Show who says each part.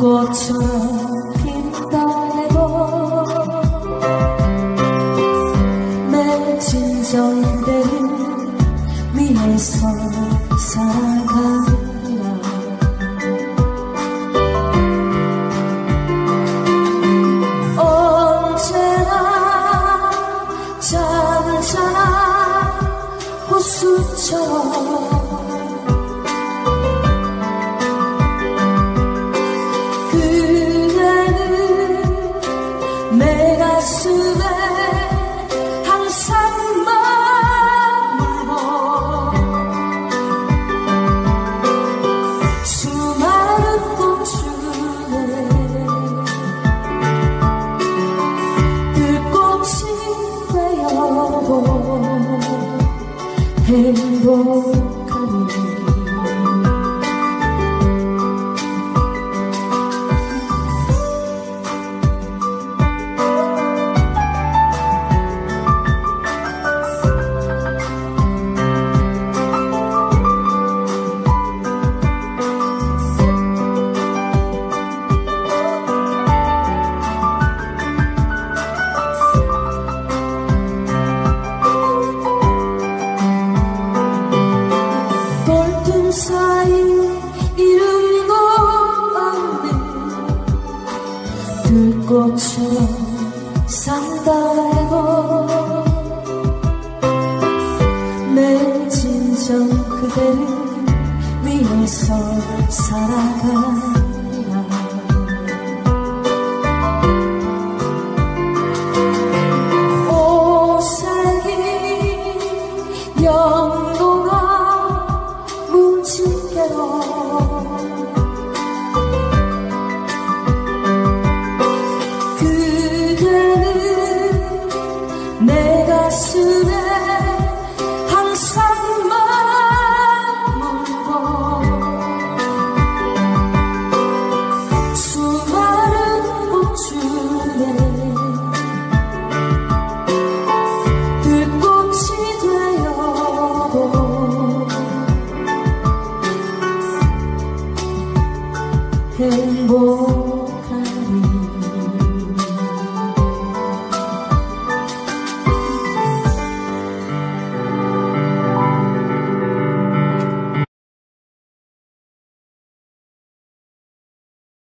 Speaker 1: 들꽃처럼 핀달래고 맺힌 저 그대를 위해서 살아가라. 언제나 잠잖아 호수처럼 내 가슴에 항상 머물고 수많은 꿈 중에 들꽃이 되어도 행복하니 사이 이름도 없는 들꽃처럼 산다고 맺힌 저 그대를 위해서 살아가라. 오색이 영롱한 그대는 내 가슴에 항상 머물고 수많은 꽃 중에 들꽃이 되어도 행복